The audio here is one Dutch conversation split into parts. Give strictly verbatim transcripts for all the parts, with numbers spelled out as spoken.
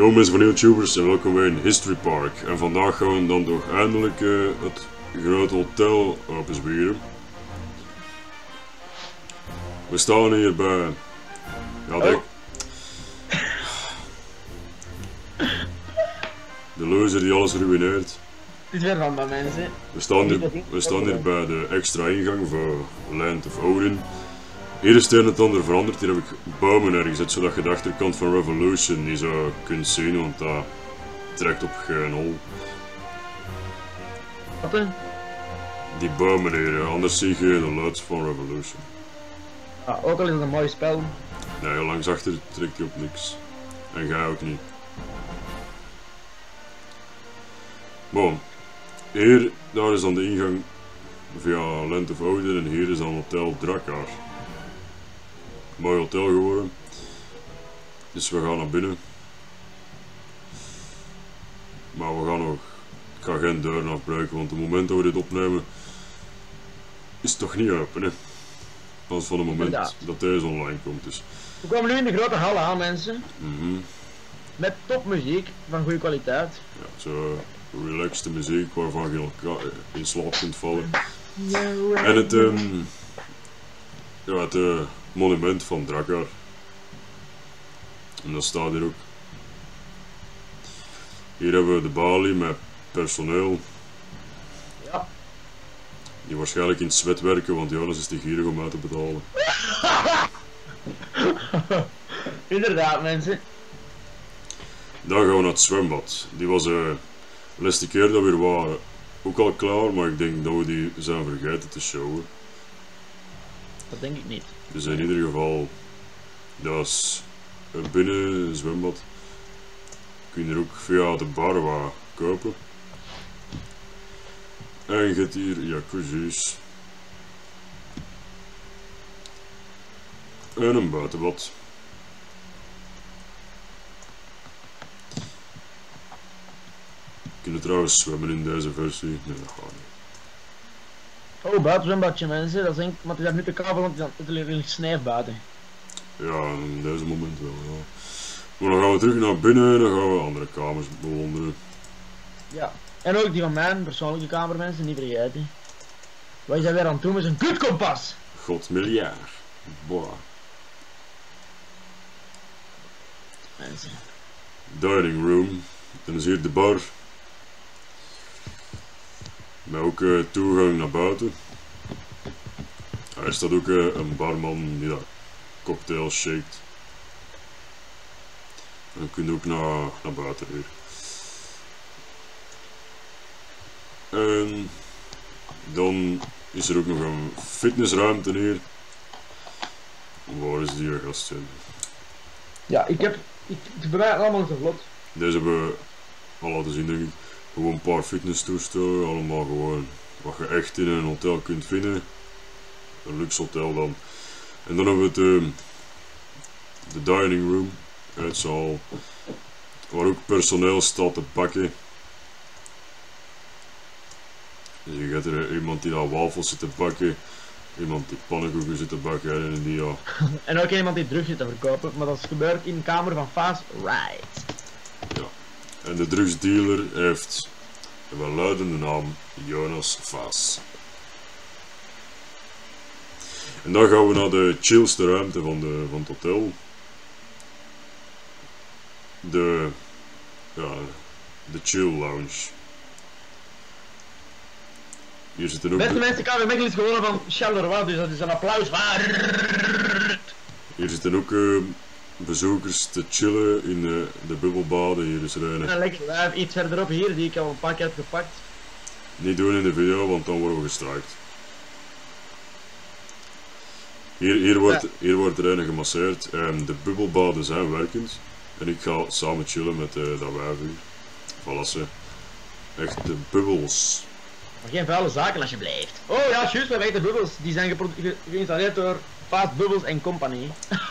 Yo mensen van YouTubers en welkom bij een History Park. En vandaag gaan we dan toch eindelijk uh, het grote hotel openzwieren. We staan hier bij... Ja, denk... Oh. De loser die alles ruïneert. Het is weer van bij mensen. We staan hier, we staan hier bij de extra ingang voor Land of Odin. Hier is het een en ander veranderd. Hier heb ik bomen neergezet, zodat je de achterkant van Revolution niet zo kunt zien, want dat trekt op geen hol. Wat dan? Die bomen hier, anders zie je de loods van Revolution. Ah, ook al is het een mooi spel. Nee, langs achter trekt hij op niks. En jij ook niet. Bon. Hier, daar is dan de ingang via Land of Odin en hier is dan Hotel Drakkar. Mooi hotel geworden. Dus we gaan naar binnen. Maar we gaan nog... Ik ga geen deuren afbreken, want op het moment dat we dit opnemen is het toch niet open, hè. Pas van het moment Inderdaad. dat deze online komt. Dus. We komen nu in de grote hal aan, mensen. Mm-hmm. Met topmuziek van goede kwaliteit. Ja, zo relaxte muziek waarvan je in slaap kunt vallen. En het, um, ja, het uh, monument van Drakkar. En dat staat hier ook. Hier hebben we de balie met personeel. Ja. Die waarschijnlijk in het zwet werken, want Jonas is te gierig om uit te betalen. Inderdaad, mensen. Dan gaan we naar het zwembad. Die was uh, de laatste keer dat we er waren ook al klaar, maar ik denk dat we die zijn vergeten te showen. Dat denk ik niet. Dus in ieder geval, dat is binnen een zwembad. Kun je er ook via de bar wat kopen. En je hebt hier jacuzzi's. En een buitenbad. Je kunt trouwens zwemmen in deze versie. Nee, dat gaat niet. Oh, buitenzwembadje mensen, dat is denk ik, maar het is daar nu te kabel, want het is een sneef buiten. Ja, in deze moment wel, ja. Maar dan gaan we terug naar binnen en dan gaan we andere kamers bewonderen. Ja, en ook die van mijn persoonlijke kamer, mensen, niet vergeten. Wat is dat weer aan het doen met zijn kutkompas? God miljard. Boah. Mensen. Dining room. Dan is hier de bar. Met ook uh, toegang naar buiten. Er staat ook uh, een barman die dat cocktails shakt. En dan kun je ook naar, naar buiten hier. En dan is er ook nog een fitnessruimte hier. Waar is die gast? Ja, ik heb... Ik, het is bij mij allemaal zo vlot. Deze hebben we al laten zien, denk ik. Gewoon een paar fitnesstoestellen, allemaal gewoon wat je echt in een hotel kunt vinden. Een luxe hotel dan. En dan hebben we het, uh, de dining room, uitzaal, waar ook personeel staat te bakken. Dus je hebt er iemand die daar wafels zit te bakken, iemand die pannenkoeken zit te bakken en die ja. En ook iemand die drugs zit te verkopen, maar dat is gebeurd in de kamer van Fast Right. Ja. En de drugsdealer heeft een welluidende naam Jonas Vaas. En dan gaan we naar de chillste ruimte van, de, van het hotel. De, ja, de chill lounge. Hier zitten ook... Beste de... mensen, K W Mechelen is gewonnen van Charleroi, dus dat is een applaus waard. Hier zitten ook uh, bezoekers te chillen in uh, de bubbelbaden. Hier is er een... En lekker live, iets verderop hier, die ik al een paar keer heb gepakt. Niet doen in de video, want dan worden we gestrikt. Hier, hier, wordt, hier wordt er een gemasseerd en de bubbelbaden zijn werkend. En ik ga samen chillen met uh, dat wijf hier. Voilà ze. Echt de bubbels. Maar geen vuile zaken alsjeblieft. Oh ja, juist, we hebben echt de bubbels. Die zijn ge geïnstalleerd door Fast Bubbles en Company.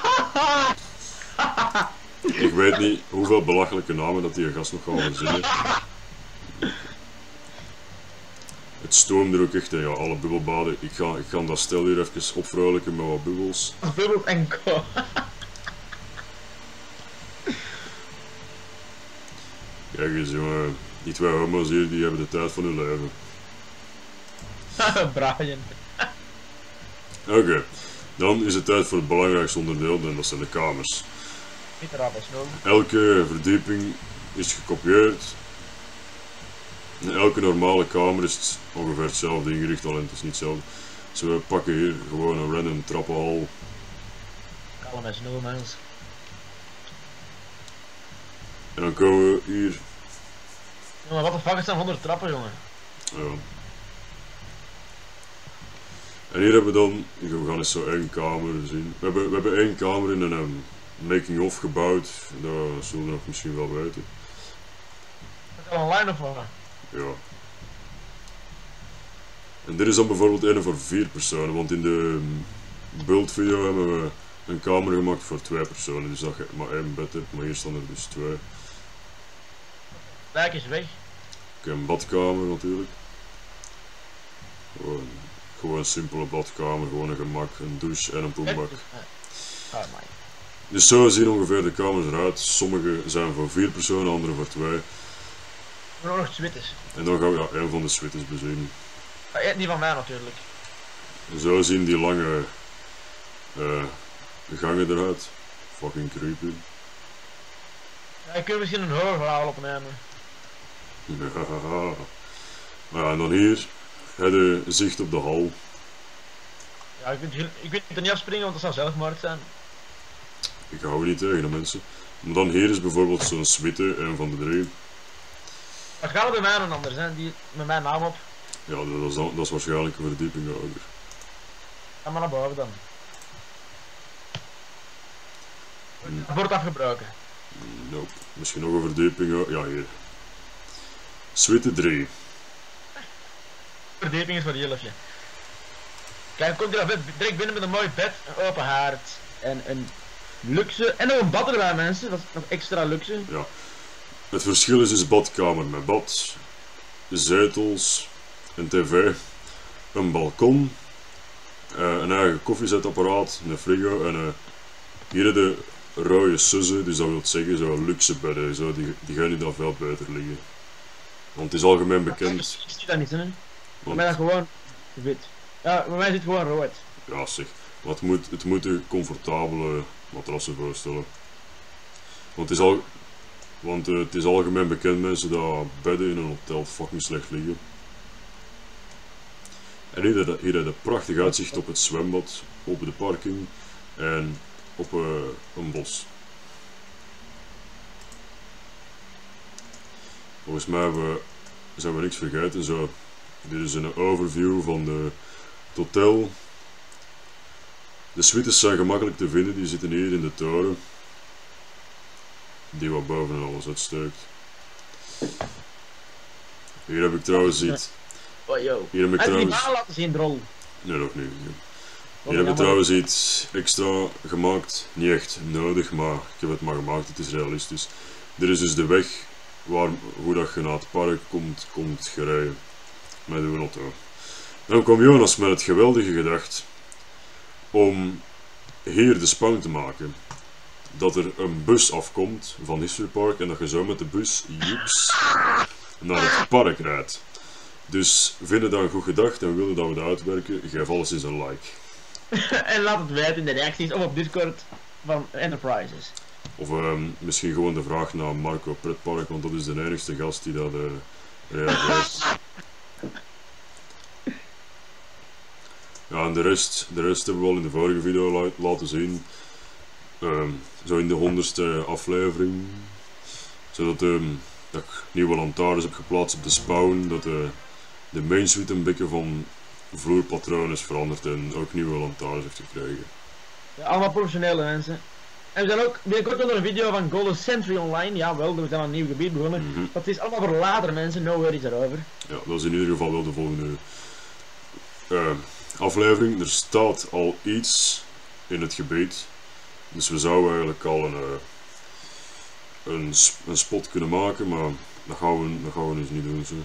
Ik weet niet hoeveel belachelijke namen dat die gast nog gaat verzinnen. Het stoomt er ook echt, hè, ja, alle bubbelbaden. Ik ga, ik ga dat stel hier even opvrolijken met wat bubbels. Bubbels en Co. Kijk eens jongen, die twee homo's hier die hebben de tijd van hun leven. Brian. Oké, okay. Dan is het tijd voor het belangrijkste onderdeel en dat zijn de kamers. Niet rappen, snel. Elke verdieping is gekopieerd. In elke normale kamer is het ongeveer hetzelfde ingericht, alleen het is niet hetzelfde. Dus we pakken hier gewoon een random trappenhal. Kalm en snel mensen. En dan komen we hier. Jongen, wat de fuck is dan honderd trappen, jongen? Ja. En hier hebben we dan, we gaan eens zo één kamer zien. We hebben, we hebben één kamer in een um, making-of gebouwd, dat zullen we nog misschien wel weten. Dat kan online of wat? Ja. En dit is dan bijvoorbeeld een voor vier personen, want in de um, build video hebben we een kamer gemaakt voor twee personen, dus dat je maar één bed hebt, maar hier staan er dus twee. Kijk eens weg. Oké, een badkamer natuurlijk. Gewoon, gewoon een simpele badkamer, gewoon een gemak, een douche en een poembak. Oh my. Dus zo zien ongeveer de kamers eruit. Sommige zijn voor vier personen, andere voor twee. We hebben ook nog suites. En dan gaan we ja, een van de suites bezien. Ja, die van mij natuurlijk. En zo zien die lange uh, gangen eruit. Fucking creepy. Ja, je kunt misschien een horror verhaal opnemen. Ja. Maar ja, en dan hier, heb je zicht op de hal. Ja, ik kunt, ik kunt er niet afspringen, want dat zou zelfmoord zijn. Ik hou niet tegen de mensen. Maar dan hier is bijvoorbeeld zo'n suite, een van de drie. Maar gaat het bij mij een ander zijn, die met mijn naam op. Ja, dat is, dan, dat is waarschijnlijk een verdieping hoger. Ga maar naar boven dan. Hmm. Het wordt afgebroken. Nope. Misschien nog een verdieping hoger. Ja, hier. Suite drie. Verdieping is voor die hilfje. Kijk, komt hier direct binnen met een mooi bed, een open haard en een luxe. En nog een bad erbij mensen, dat is nog extra luxe. Ja. Het verschil is dus badkamer met bad, zetels, een tv, een balkon, uh, een eigen koffiezetapparaat, een frigo en uh, hier de rode sussen, dus dat wil zeggen zo luxe bedden, zo, die, die gaan niet al veel beter liggen. Want het is algemeen bekend. Ik zie dat niet, hè? Bij Want, mij is dat gewoon wit. Ja, bij mij zit gewoon rood. ja zeg, maar het moet, het moeten comfortabele matrassen voorstellen. Want het is al... Want uh, het is algemeen bekend mensen dat bedden in een hotel fucking slecht liggen. En hier, hier heb je een prachtig uitzicht op het zwembad, op de parking en op uh, een bos. Volgens mij hebben we, zijn we niks vergeten. Zo. Dit is een overview van de, het hotel. De suites zijn gemakkelijk te vinden, die zitten hier in de toren. Die wat boven alles uitsteekt. Hier heb ik trouwens iets. Oh yo. Hier heb ik Heb je die trouwens. baan laten zien, drol? Nee, nog niet. Hier heb ik trouwens iets extra gemaakt. Niet echt nodig, maar ik heb het maar gemaakt. Het is realistisch. Dit is dus de weg waar, hoe dat je naar het park komt, komt gereden. Met uw auto. Dan kwam Jonas met het geweldige gedacht om hier de sprong te maken. Dat er een bus afkomt van History Park en dat je zo met de bus joeps, naar het park rijdt. Dus vinden dat een goed gedacht en willen dat we dat uitwerken, geef alles eens een like. En laat het weten in de reacties of op Discord van Enterprises. Of um, misschien gewoon de vraag naar Marco Pretpark, want dat is de enigste gast die dat uh, reageert. Ja, en de rest, de rest hebben we al in de vorige video la laten zien. Um, zo in de honderdste aflevering. Zodat um, dat ik nieuwe lantaarns heb geplaatst op de spawn. Dat de, de main suite een beetje van vloerpatroon is veranderd en ook nieuwe lantaarns heeft gekregen. Ja, allemaal professionele mensen. En we zijn ook binnenkort nog een video van Golden Century online. Ja, wel, we zijn aan een nieuw gebied begonnen. Mm-hmm. Dat is allemaal voor later mensen, no worries daarover. Ja, dat is in ieder geval wel de volgende uh, aflevering. Er staat al iets in het gebied. Dus we zouden eigenlijk al een, uh, een, een spot kunnen maken, maar dat gaan we, dat gaan we dus niet doen. Zo.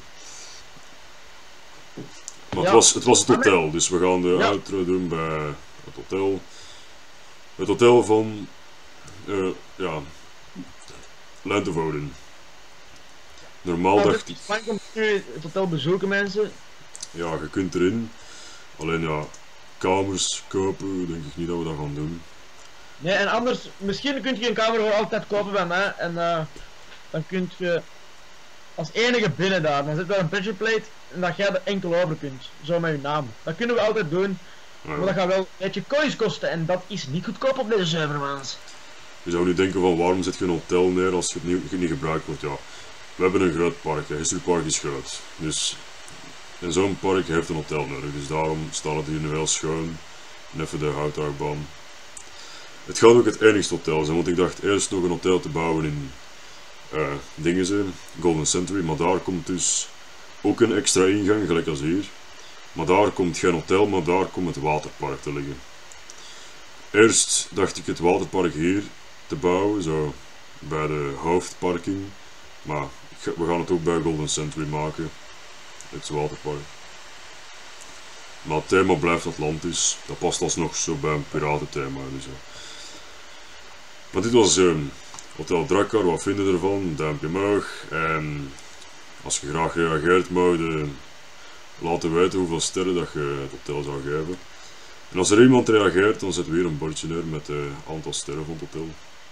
Maar Ja. het, was, het was het hotel, dus we gaan de Ja. outro doen bij het hotel. Het hotel van, uh, ja, Lentevoden. normaal Nou, dacht dus ik, Frank komt nu het hotel bezoeken, mensen. ja, je kunt erin. Alleen ja, kamers kopen, denk ik niet dat we dat gaan doen. Nee, en anders, misschien kun je een kamer gewoon altijd kopen bij mij. En uh, dan kun je als enige binnen daar. Dan zit daar een pressure plate en dat jij er enkel over kunt. Zo met je naam. Dat kunnen we altijd doen. Ja, Maar dat gaat wel een beetje coins kosten. En dat is niet goedkoop op deze server, mans. je zou nu denken van waarom zet je een hotel neer als het niet, niet gebruikt wordt. Ja, we hebben een groot park. Hè. History Park is groot. Dus en zo'n park heeft een hotel nodig. Dus daarom staat het hier nu wel schoon. En even de houtachtbaan. Het gaat ook het enigste hotel zijn, want ik dacht eerst nog een hotel te bouwen in uh, dingen zijn, Golden Century, maar daar komt dus ook een extra ingang, gelijk als hier. Maar daar komt geen hotel, maar daar komt het waterpark te liggen. Eerst dacht ik het waterpark hier te bouwen, zo bij de hoofdparking. Maar we gaan het ook bij Golden Century maken, het waterpark. Maar het thema blijft Atlantis, dat past alsnog zo bij een piratenthema. Dus, ja. Maar dit was um, Hotel Drakkar, wat vinden ervan? Duimpje omhoog. En als je graag reageert, mag je laten weten hoeveel sterren dat je het hotel zou geven. En als er iemand reageert, dan zetten we hier een bordje neer met het uh, aantal sterren van het hotel.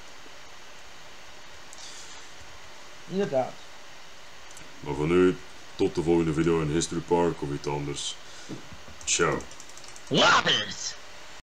Inderdaad. Maar voor nu, tot de volgende video in History Park of iets anders. Ciao. Laters!